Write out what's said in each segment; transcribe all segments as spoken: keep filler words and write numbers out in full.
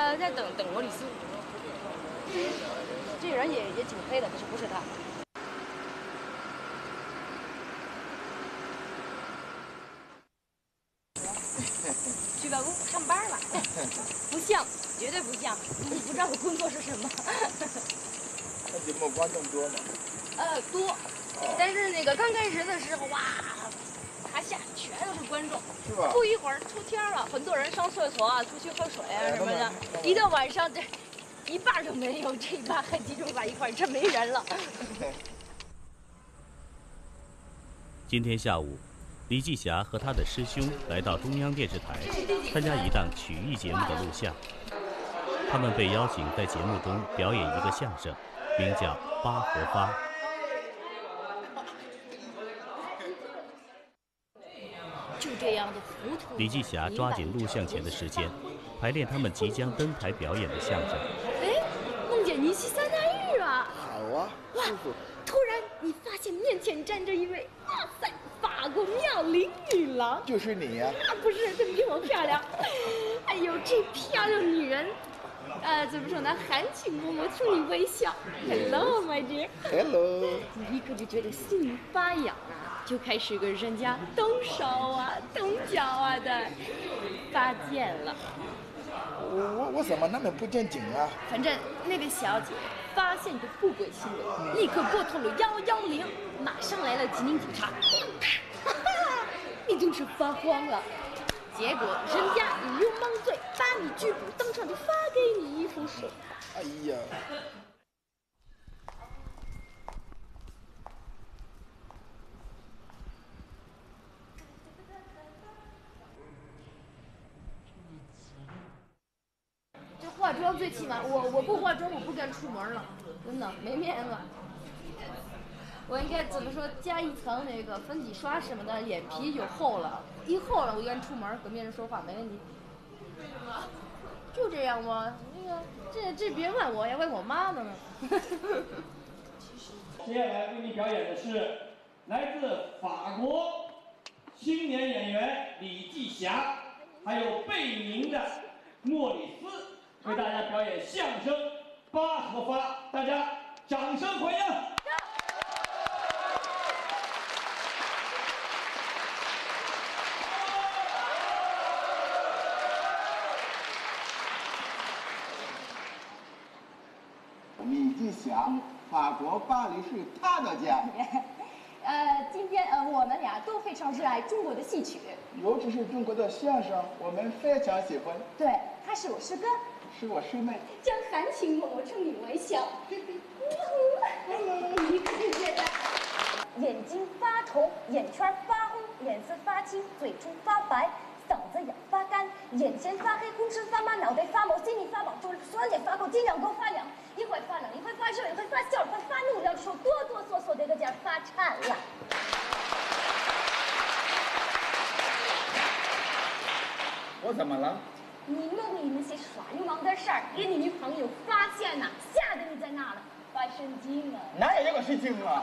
呃，在等等罗里斯。这个人也也挺黑的，可是不是他。去办公上班了，不像，绝对不像。你不知道我工作是什么。 那节目观众多吗？ 呃，多，但是那个刚开始的时候，哇，台下全都是观众， 是吧？ 不一会儿出天了，很多人上厕所啊，出去喝水啊什么的。一到晚上，这一半都没有，这一半还集中在一块儿，这没人了。 今天下午，李继霞和他的师兄来到中央电视台参加一档曲艺节目的录像。他们被邀请在节目中表演一个相声，名叫《八和八》。 就这样的糊涂。 李继霞抓紧录像前的时间，排练他们即将登台表演的相声。 哎，梦见你是三大玉啊！ 好啊，师傅。 突然，你发现面前站着一位，哇塞，法国妙龄女郎。 就是你呀、 啊！不是，她比我漂亮。哎呦，这漂亮女人，呃，怎么说呢？含情脉脉冲你微笑。Hello, my dear. Hello。 你一刻就觉得心发痒啊，就开始跟人家动手啊、动脚啊的发贱了。 我我我怎么那么不正经啊？ 反正那个小姐发现你的不轨行为，立刻拨通了幺幺零，马上来了几名警察。哈哈，你真是发慌了。结果人家以流氓罪把你拘捕，当场就发给你一封手函。 哎呀！ 这化妆最起码，我我不化妆我不敢出门了，真的没面子。我应该怎么说？加一层那个粉底刷什么的，脸皮就厚了。一厚了，我愿出门跟别人说话没问题。就这样吗？那个，这这别问我呀，问我妈的呢。 接下来为你表演的是来自法国青年演员李继霞，还有贝宁的莫里斯，为大家表演相声《八和八》，大家掌声欢迎。 李继霞，法国巴黎是他的家。 呃，今天呃，我们俩都非常热爱中国的戏曲， 尤其是中国的相声，我们非常喜欢。 对，他是我师哥， 是我师妹。 将含情脉脉冲你微笑。你可是觉得眼睛发红，眼圈发红，脸色发青，嘴唇发白，嗓子痒发干，眼前发黑，浑身发麻，脑袋发毛，心里发毛，周双眼发光，脊梁沟发痒，一会发冷，一会发热，一会发笑，一会发怒，两手哆哆嗦嗦的个劲儿发颤了。 我怎么了？ 你梦里那些耍流氓的事儿，给你女朋友发现呐，吓得你在那了，发神经啊！ 哪有这个事情啊？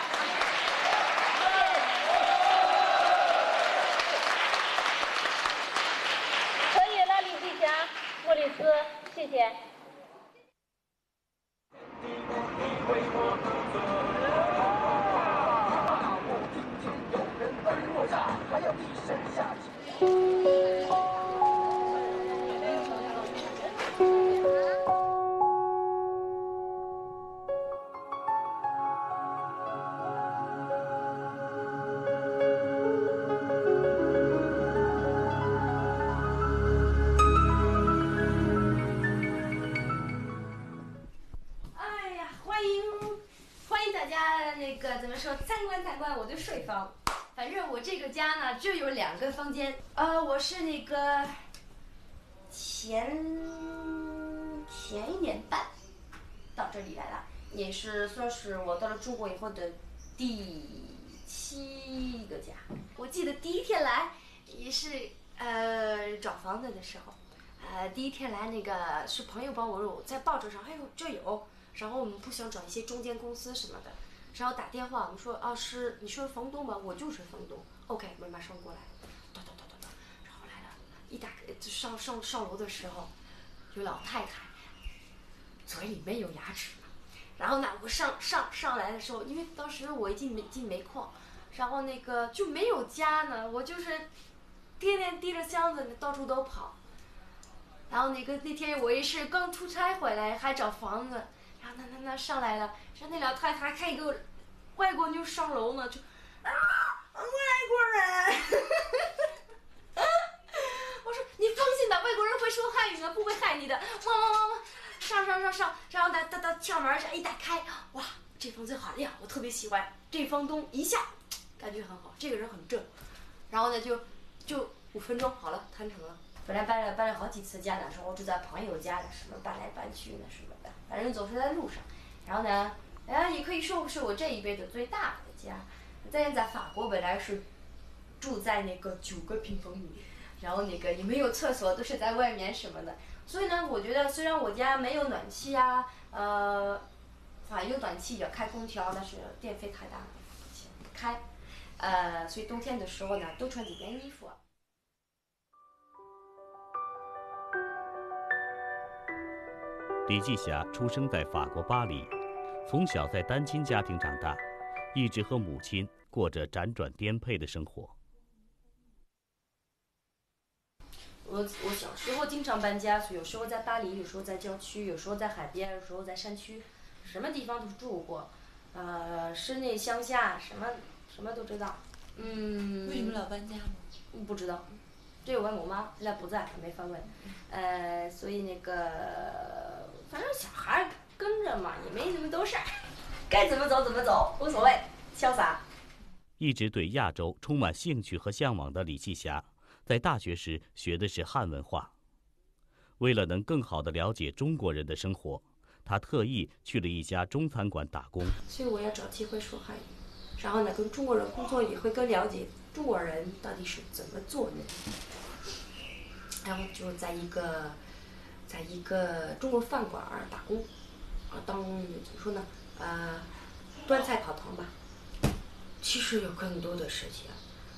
可以了，李继霞、莫里斯，谢谢。 参观参观我的睡房，反正我这个家呢就有两个房间。呃，我是那个前前一年半到这里来了，也是算是我到了中国以后的第七个家。我记得第一天来也是呃找房子的时候，呃第一天来那个是朋友帮我在报纸上，哎呦这有，然后我们不想找一些中间公司什么的。然后打电话，我们说啊是你说房东吗？我就是房东。OK， 我马上过来。咚咚咚咚咚，然后来了，一打开就上上上楼的时候， 有老太太，嘴里没有牙齿。然后呢，我上上上来的时候，因为当时我已经没进煤矿，然后那个就没有家呢，我就是天天提着箱子到处都跑。然后那个那天我也是刚出差回来，还找房子，然后那那那上来了，然后那老太太看一个外国妞上楼呢，就啊外国人。我说你放心吧，外国人会说汉语的，不会害你的。哇哇哇哇！上上上上，然后他他他敲门一打开，哇，这房子好亮，我特别喜欢。这房东一下感觉很好，这个人很正。然后呢，就就五分钟好了，谈成了。本来搬了搬了好几次家的时候，住在朋友家的，什么搬来搬去的什么的，反正总是在路上。然后呢，哎，也可以说是我这一辈子最大的家。在在法国本来是住在那个九个平方米，然后那个也没有厕所，都是在外面什么的。所以呢，我觉得虽然我家没有暖气啊，呃，反正有暖气也开空调，但是电费太大了，开，呃，所以冬天的时候呢，多穿几件衣服。 李继霞出生在法国巴黎，从小在单亲家庭长大，一直和母亲过着辗转颠沛的生活。 我我小时候经常搬家，有时候在巴黎，有时候在郊区，有时候在海边，有时候在山区，什么地方都住过，呃，室内乡下，什么什么都知道。嗯。 为什么老搬家吗？ 不知道，这我问我妈，现在不在，没法问。呃，所以那个，反正小孩跟着嘛，也没什么多事儿，该怎么走怎么走，无所谓，潇洒。 一直对亚洲充满兴趣和向往的李继霞，在大学时学的是汉文化。为了能更好地了解中国人的生活，他特意去了一家中餐馆打工。 所以我要找机会说汉语，然后呢，跟中国人工作也会更了解中国人到底是怎么做的。然后就在一个，在一个中国饭馆打工，啊，当怎么说呢？呃，端菜跑堂吧。其实有更多的事情。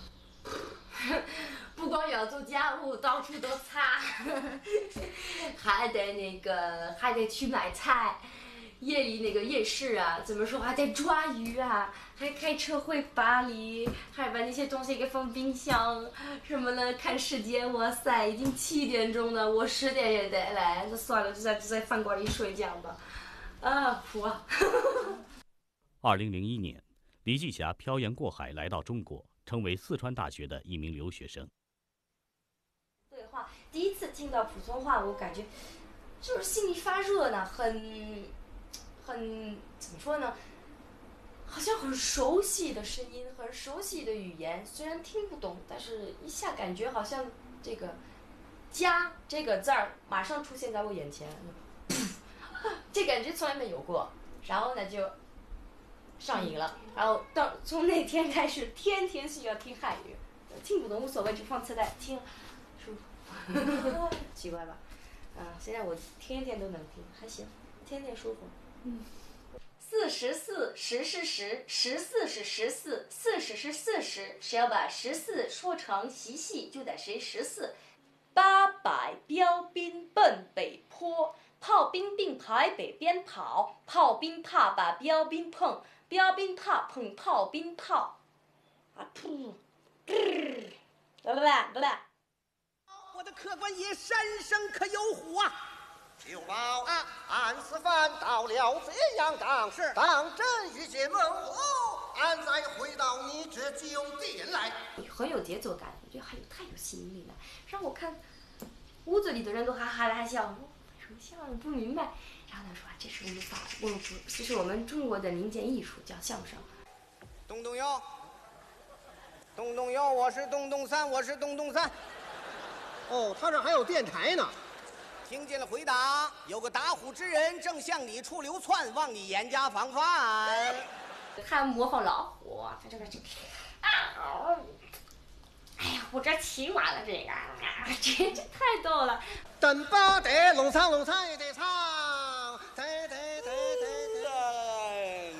不光要做家务，到处都擦，还得那个还得去买菜，夜里那个夜市啊，怎么说还得抓鱼啊，还开车回巴黎，还把那些东西给放冰箱，什么的看时间，哇塞，已经七点钟了，我十点也得来，那算了，就在就在饭馆里睡觉吧，啊，苦啊。 二零零一年，李继霞漂洋过海来到中国，成为四川大学的一名留学生。 对话，第一次听到普通话，我感觉就是心里发热呢，很很怎么说呢？好像很熟悉的声音，很熟悉的语言，虽然听不懂，但是一下感觉好像这个“家”这个字儿马上出现在我眼前，这感觉从来没有过。然后呢，就上瘾了。然后到从那天开始，天天需要听汉语，听不懂无所谓，就放磁带听，舒服。奇怪吧？嗯、呃，现在我天天都能听，还行，天天舒服。嗯。四十四，十是十，十四是十四，四十是四十。谁要把十四说成习戏，就得谁十四。八百标兵奔北坡，炮兵并排北边跑，炮兵怕把标兵碰，标兵怕碰炮兵炮。啊噗，来来来来。 我的客官爷山生可有虎啊！ 有报啊！俺此番到了这样当， 是当真遇见问我，俺再回到你这酒店来。 很有节奏感，我觉得还有太有吸引力了，让我看屋子里的人都哈哈大笑，什么笑不明白。然后他说：“这是我们法，我们这是我们中国的民间艺术，叫相声。” 东东哟，东东哟，我是东东三，我是东东三。 哦，他这还有电台呢。 听见了回答，有个打虎之人正向你处流窜，望你严加防范。 他模仿老虎，他这个这啊，哎呀，我这起码了这个，啊、这这太逗了。 等吧得弄唱弄唱也得唱，得得得得得。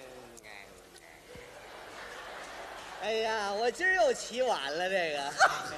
哎呀，我今儿又起晚了这个。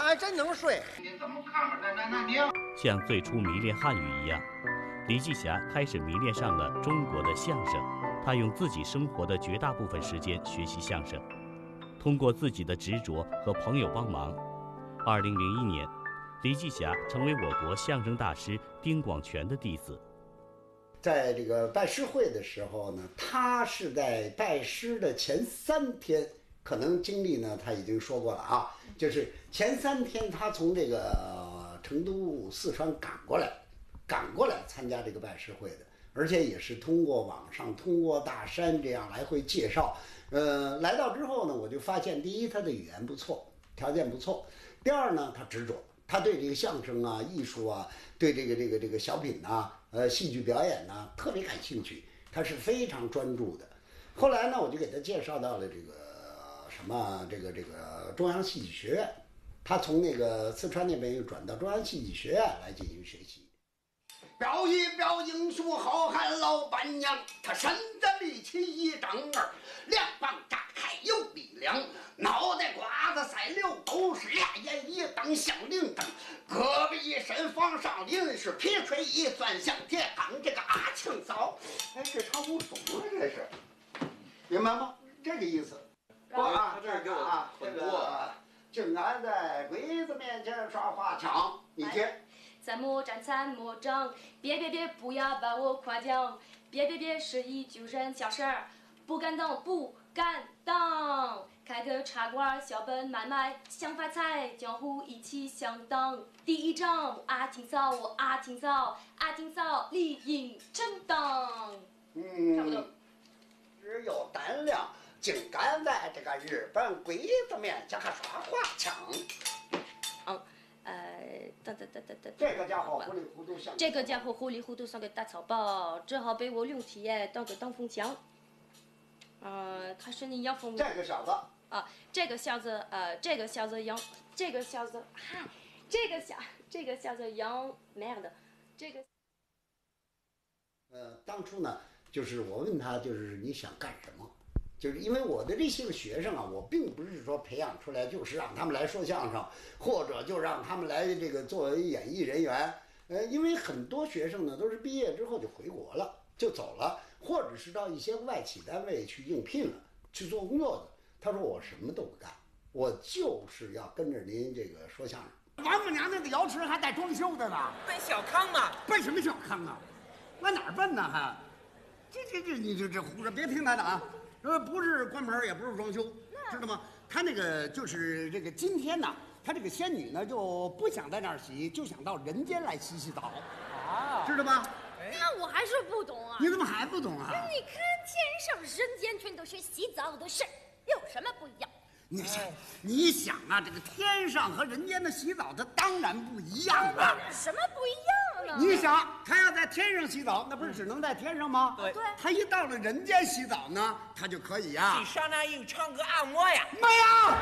他还真能睡。 你怎么看看那那那你？ 像最初迷恋汉语一样，李继霞开始迷恋上了中国的相声。他用自己生活的绝大部分时间学习相声，通过自己的执着和朋友帮忙，二零零一年，李继霞成为我国相声大师丁广泉的弟子。 在这个拜师会的时候呢，他是在拜师的前三天，可能经历呢他已经说过了啊，就是前三天他从这个成都、四川赶过来，赶过来参加这个拜师会的，而且也是通过网上、通过大山这样来回介绍。呃，来到之后呢，我就发现，第一，他的语言不错，条件不错；第二呢，他执着，他对这个相声啊、艺术啊，对这个这个这个小品呐、呃戏剧表演呐、特别感兴趣，他是非常专注的。后来呢，我就给他介绍到了这个什么这个这个中央戏剧学院，他从那个四川那边又转到中央戏剧学院来进行学习。 表一表英雄好汉老板娘，他身子力气一丈二，两膀炸开有力量，脑袋瓜子塞溜斗是俩眼一瞪像铃铛，胳膊一伸放上铃是劈锤一钻像铁钢，这个阿庆嫂，哎，这唱武松啊，这是，明白吗？这个意思。 我啊，这儿给我啊，这个正安在鬼子面前耍花枪，你接。 咱莫战咱莫争，别别别，不要把我夸奖，别别别是一句人小事儿，不敢当不敢当，开个茶馆小本买卖，想发财江湖一起相当。第一章我阿挺嫂，我阿挺嫂，阿挺嫂理应承担。 嗯， 差不多。 只有胆量，竟敢在这个日本鬼子面前还耍花枪。 嗯。呃，等等等等等， 这个家伙糊里糊涂像这个家伙糊里糊涂像个大草包，只好被我用铁当个挡风墙。呃，他是你养蜂蜜。 这个小子啊，这个小子，呃，这个小子养，这个小子，嗨，这个小，这个小子养妹的，这个。 呃，当初呢，就是我问他，就是你想干什么？就是因为我的这些个学生啊，我并不是说培养出来就是让他们来说相声，或者就让他们来这个作为演艺人员。呃，因为很多学生呢都是毕业之后就回国了，就走了，或者是到一些外企单位去应聘了，去做工作的。他说我什么都不干，我就是要跟着您这个说相声。 王母娘那个瑶池还带装修的呢， 奔小康嘛？ 奔什么小康啊？往哪儿奔呢？还，这这这你这这胡说，别听他的啊。呃，不是关门，也不是装修，知道吗？他那个就是这个今天呢，他这个仙女呢就不想在那儿洗，就想到人间来洗洗澡，啊，知道吧？ 那我还是不懂啊。 你怎么还不懂啊？ 你看天上人间全都是洗澡的事，有什么不一样？ 你想，你想啊，这个天上和人间的洗澡，它当然不一样了。 什么不一样呢？ 你想，他要在天上洗澡，那不是只能在天上吗？ 对对。 他一到了人间洗澡呢，他就可以呀。 去桑拿浴唱歌按摩呀？ 没有。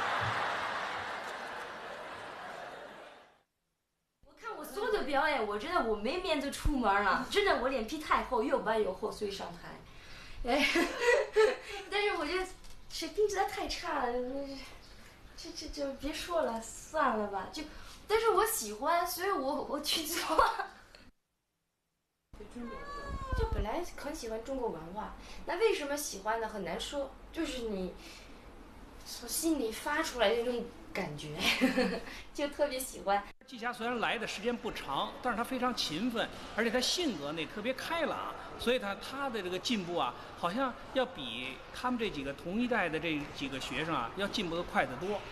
我看我所有的表演，我觉得我没面子出门了，真的，我脸皮太厚，又白又厚，所以上台。哎，但是我觉得水平实在太差了，这这就别说了，算了吧。就，但是我喜欢，所以我我去做。就本来很喜欢中国文化，那为什么喜欢呢？很难说，就是你从心里发出来的那种感觉，就特别喜欢。 季霞虽然来的时间不长，但是他非常勤奋，而且他性格呢特别开朗，所以他他的这个进步啊，好像要比他们这几个同一代的这几个学生啊，要进步的快得多。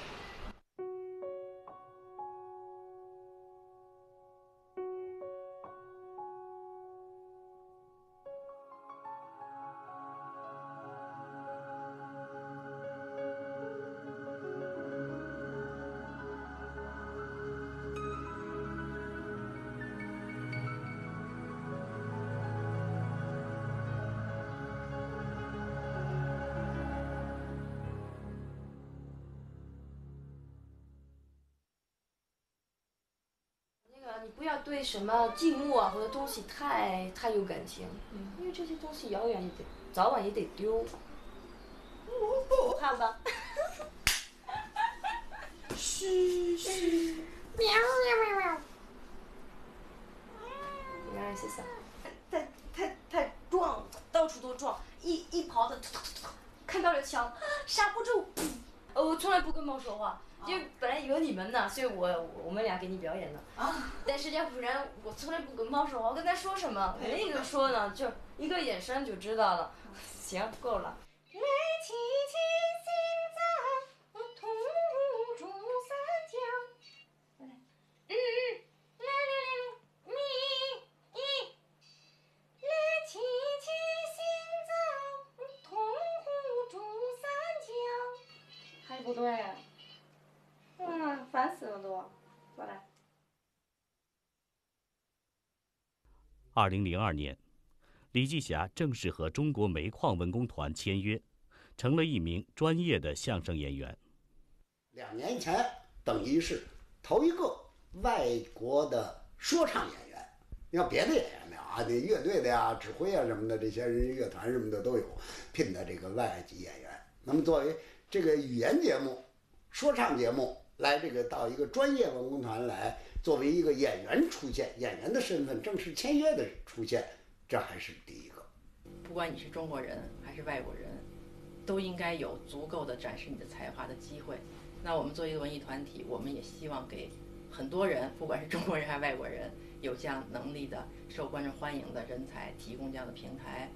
你不要对什么静默啊或者东西太太有感情，嗯，因为这些东西遥远也得早晚也得丢。看吧。 嘘嘘，喵喵喵喵。原来是啥？太太太撞，到处都撞，一一跑的，看到了墙，刹不住。呃，我从来不跟猫说话，因为本来有你们呢，所以我我们俩给你表演的。啊。但是要不然我从来不跟猫说话，我跟它说什么，那个说呢，就一个眼神就知道了。行，够了。来七七心脏，痛如三江。来，嗯嗯，来来来，咪一。来七七心脏，痛如三江。还不对。嗯，烦死了都。过来。 二零零二年，李季霞正式和中国煤矿文工团签约，成了一名专业的相声演员。 两年前，等于是头一个外国的说唱演员。你要别的演员没有啊，那乐队的呀、指挥啊什么的，这些人乐团什么的都有聘的这个外籍演员。那么作为这个语言节目、说唱节目来这个到一个专业文工团来，作为一个演员出现，演员的身份正式签约的出现，这还是第一个。 不管你是中国人还是外国人，都应该有足够的展示你的才华的机会。那我们作为一个文艺团体，我们也希望给很多人，不管是中国人还是外国人，有这样能力的、受观众欢迎的人才提供这样的平台。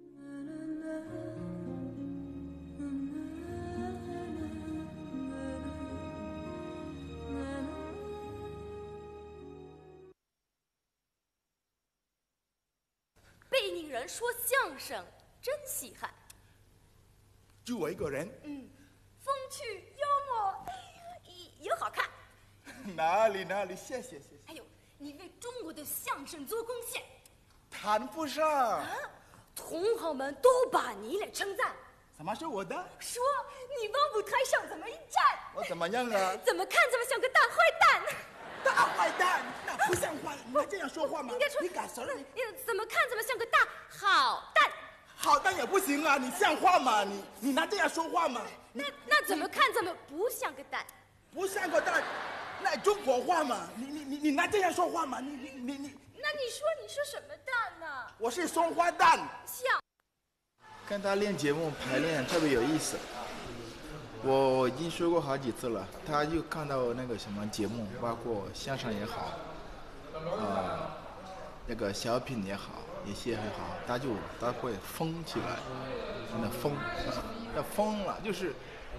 北宁人说相声真稀罕， 就我一个人。 嗯，风趣幽默，又好看。 哪里哪里，谢谢谢谢。 还有，你为中国的相声做贡献， 谈不上。 啊，同行们都把你来称赞。 怎么说我的？ 说你往舞台上怎么一站， 我怎么样啊？ 怎么看怎么像个大坏蛋。 大坏蛋，那不像话！你这样说话吗？ 应该说你敢说？ 你怎么看怎么像个大好蛋。 好蛋也不行啊！你像话吗？你你拿这样说话吗？ 那那怎么看怎么不像个蛋？ 不像个蛋，那中国话嘛？你你你你拿这样说话吗？你你你你。 那你说你说什么蛋呢？ 我是松花蛋。 像。 跟他练节目排练特别有意思。我已经说过好几次了，他就看到那个什么节目，包括相声也好，呃，那个小品也好，一些也好，他就他会疯起来，真的疯，要疯了，就是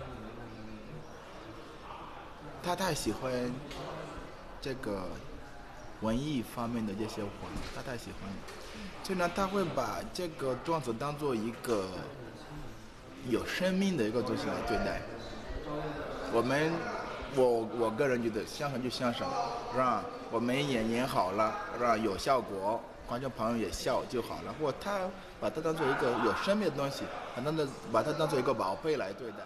他太喜欢这个文艺方面的这些活，他太喜欢了，所以呢，他会把这个段子当做一个有生命的一个东西来对待。我们，我我个人觉得相声就相声，是吧？我们演演好了，是吧？有效果，观众朋友也笑就好了。或者他把它当做一个有生命的东西，把它的把它当做一个宝贝来对待。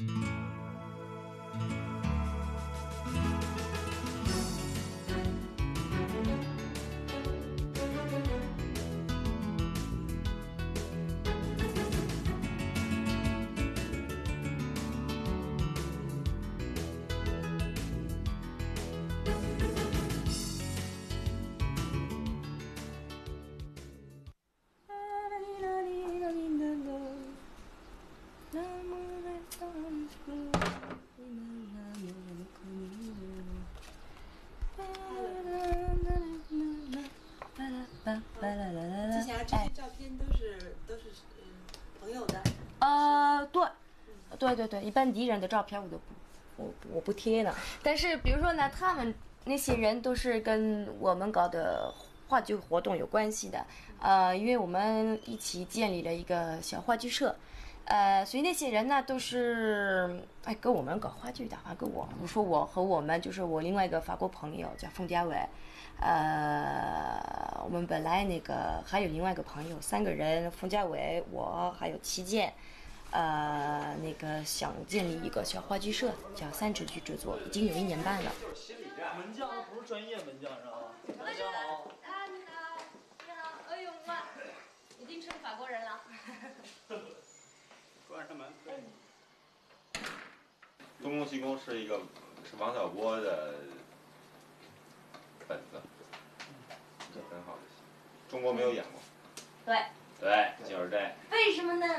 之前这些照片都是都是呃朋友的。 呃，对，对对对，一般敌人的照片我都不，我我不贴了。但是比如说呢，他们那些人都是跟我们搞的话剧活动有关系的，呃，因为我们一起建立了一个小话剧社。呃，所以那些人呢都是哎跟我们搞话剧的，啊，跟我，我说我和我们就是我另外一个法国朋友叫冯家伟，呃，我们本来那个还有另外一个朋友，三个人，冯家伟，我还有齐健，呃，那个想建立一个小话剧社，叫三指剧制作，已经有一年半了。 门将不是专业门将，知道吗？大家好。 啊，你好，你好，哎呦哇，已经成法国人了。 关上门。东宫西宫是一个是王小波的本子，这很好的戏，中国没有演过。 对。 对，就是这。 为什么呢？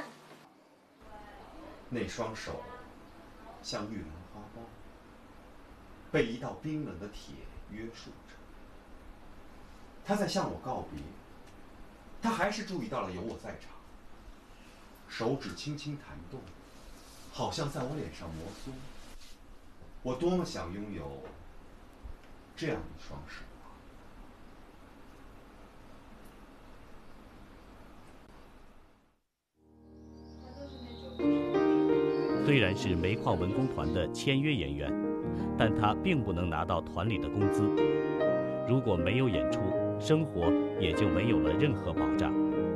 那双手像玉兰花苞，被一道冰冷的铁约束着。他在向我告别，他还是注意到了有我在场，手指轻轻弹动，好像在我脸上摩挲。我多么想拥有这样一双手啊！ 虽然是煤矿文工团的签约演员，但他并不能拿到团里的工资。如果没有演出，生活也就没有了任何保障。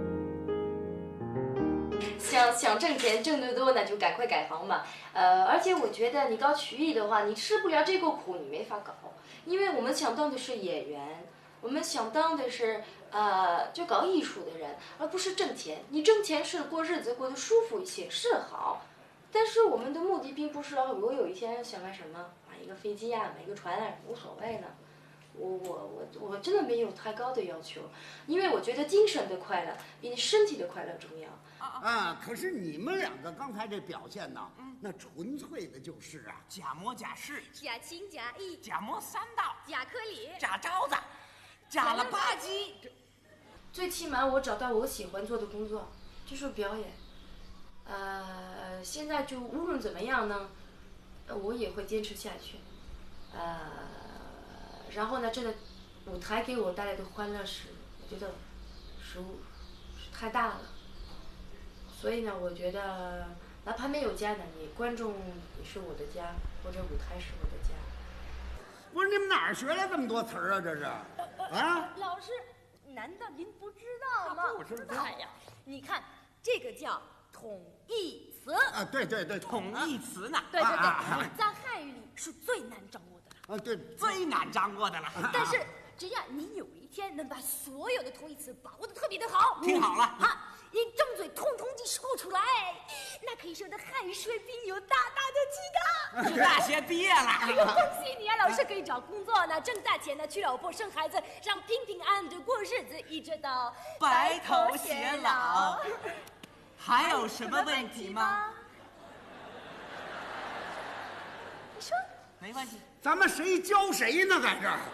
想想挣钱挣得多，那就赶快改行嘛。呃，而且我觉得你搞曲艺的话，你吃不了这个苦，你没法搞。因为我们想当的是演员，我们想当的是呃，就搞艺术的人，而不是挣钱。你挣钱是过日子过得舒服一些是好，但是我们的目的并不是我有一天想干什么，买一个飞机啊，买一个船啊，无所谓的。我我我我真的没有太高的要求，因为我觉得精神的快乐比你身体的快乐重要。 啊，可是你们两个刚才这表现呢，嗯、那纯粹的就是啊， 假模假式， 假情假意， 假模三道， 假颗粒， 假招子，假了吧唧。 最起码我找到我喜欢做的工作，就是表演。呃，现在就无论怎么样呢，我也会坚持下去。呃。然后呢，这个舞台给我带来的欢乐是，我觉得是是太大了。所以呢，我觉得哪怕没有家呢，你观众也是我的家，或者舞台是我的家。 不是你们哪儿学来这么多词儿啊？这是啊？ 老师，难道您不知道吗？ 不知道呀。你看，这个叫统义词啊，对对对， 统义词呢？ 对对对，在汉语里是最难掌握的。 啊，对， 最难掌握的了。 但是只要你有一天能把所有的同义词把握的特别的好， 听好了， 啊，一张嘴通通地说出来，那可以说的汉语水平有大大的提高。 大学毕业了， 哎呦，恭喜你啊！老师可以找工作呢，挣大钱呢，娶老婆生孩子，让平平安安的过日子，一直到白头偕老。还有什么问题吗？ 你说。 没关系。 咱们谁教谁呢？在这儿，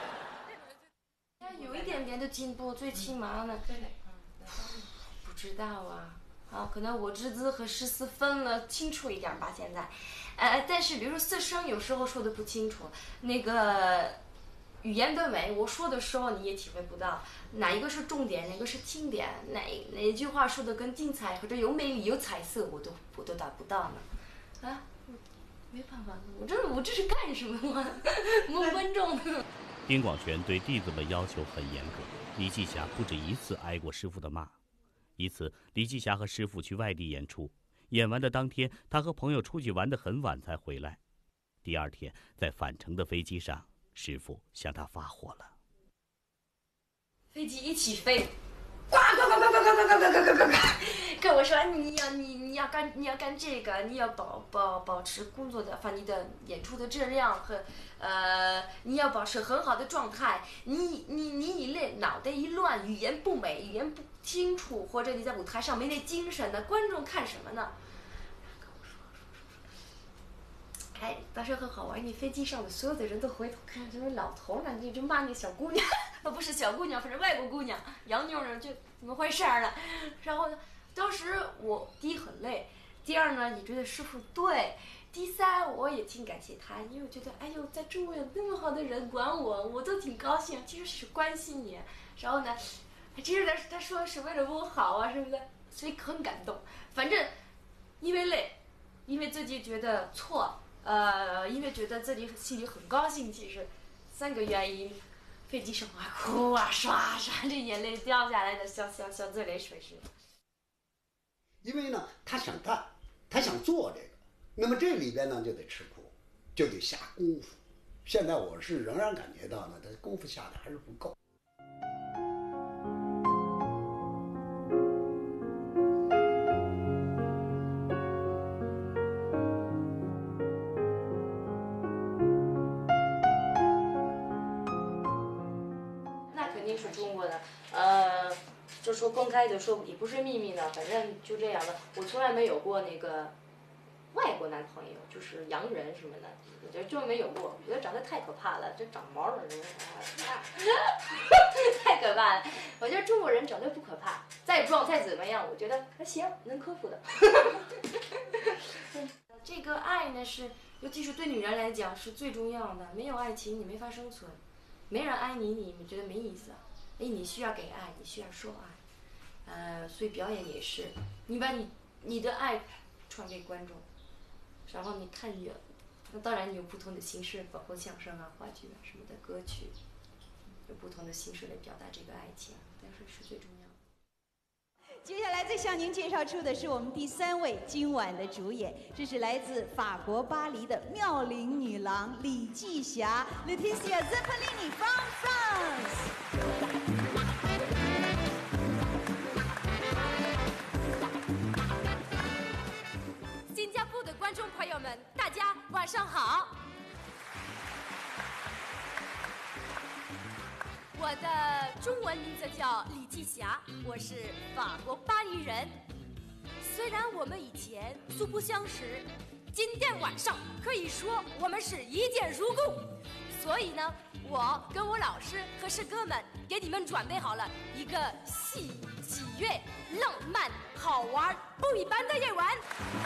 有一点点的进步，最起码呢，不知道啊，啊，可能我知字和诗词分了清楚一点吧，现在，呃，但是比如说四声有时候说的不清楚，那个语言的美，我说的时候你也体会不到哪一个是重点，哪个是轻点，哪哪一句话说的更精彩或者有美丽有彩色，我都我都达不到呢，啊。没办法，我这我这是干什么嘛？蒙观众。 丁广泉对弟子们要求很严格，李继霞不止一次挨过师傅的骂。一次，李继霞和师傅去外地演出，演完的当天，他和朋友出去玩得很晚才回来。第二天，在返程的飞机上，师傅向他发火了。 飞机一起飞，呱呱呱呱呱呱呱呱呱呱呱呱！跟我说你要你你要干你要干这个，你要保保保持工作的，反你的演出的质量和呃，你要保持很好的状态。你你你一累，脑袋一乱，语言不美，语言不清楚，或者你在舞台上没那精神呢，观众看什么呢？跟我说说说说，哎，当时很好玩，你飞机上的所有的人都回头看，这位老头呢，你就骂那小姑娘，不是小姑娘，反正外国姑娘，洋妞呢，就怎么回事儿了？然后呢？当时我第一很累，第二呢也觉得师傅对，第三我也挺感谢他，因为我觉得哎呦，在中国有那么好的人管我，我都挺高兴，其实是关心你。然后呢，其实他他说是为了我好啊什么的，所以很感动。反正因为累，因为自己觉得错，呃，因为觉得自己心里很高兴，其实三个原因。飞机上啊哭啊刷刷，这眼泪掉下来的小小小自来水似的。 因为呢，他想干，他想做这个，那么这里边呢就得吃苦，就得下功夫。现在我是仍然感觉到呢，他功夫下的还是不够。 定是中国的，呃，就说公开的说也不是秘密的，反正就这样的。我从来没有过那个外国男朋友，就是洋人什么的，我觉得就没有过。我觉得长得太可怕了，这长毛的人，啊、太可怕了。我觉得中国人长得不可怕，再壮再怎么样，我觉得还行，能克服的。这个爱呢是，尤其是对女人来讲是最重要的。没有爱情你没法生存，没人爱你，你觉得没意思。哎，你需要给爱，你需要受爱。呃，所以表演也是，你把你你的爱传给观众，然后你看远。那当然你有不同的形式，包括相声啊、话剧啊什么的歌曲，有不同的形式来表达这个爱情，但是是最重要的。 接下来再向您介绍出的是我们第三位今晚的主演，这是来自法国巴黎的妙龄女郎李季霞 Laetitia Zeppellini from France。 新加坡的观众朋友们，大家晚上好。我的中文名字叫李季霞，我是法国巴黎人。虽然我们以前素不相识，今天晚上可以说我们是一见如故。所以呢，我跟我老师和师哥们给你们准备好了一个戏、喜悦、浪漫、好玩、不一般的夜晚。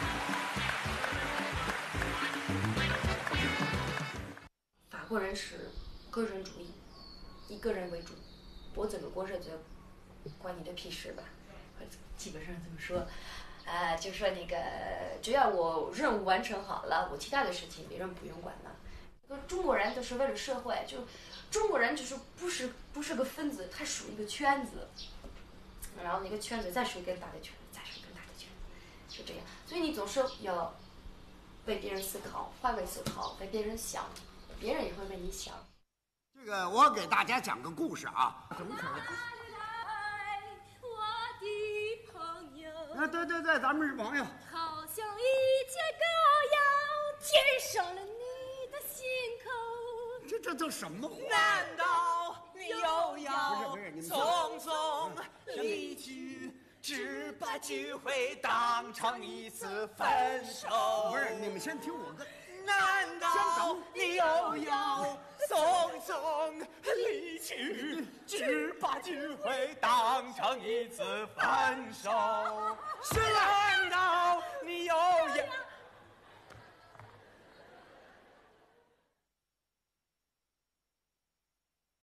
法国人是个人主义，以个人为主，我怎么过日子关你的屁事吧，基本上这么说。呃，就说那个，只要我任务完成好了，我其他的事情别人不用管了。中国人都是为了社会，就中国人就是不是不是个分子，他属于一个圈子，然后那个圈子再属于更大的圈子，再属于更大的圈子，就这样。所以你总是要为别人思考，换位思考，为别人想，别人也会为你想。 这个我给大家讲个故事啊。 什么故事？我的朋友。 啊，对对对，咱们是朋友。 好像一截羔羊填上了你的心口。 这这都什么话？ 难道你又要不是不是你们匆匆离去，只把聚会当成一次分手？ 不是，你们先听我个。 难道你又要匆匆离去，只把聚会当成一次分手？难道你又要？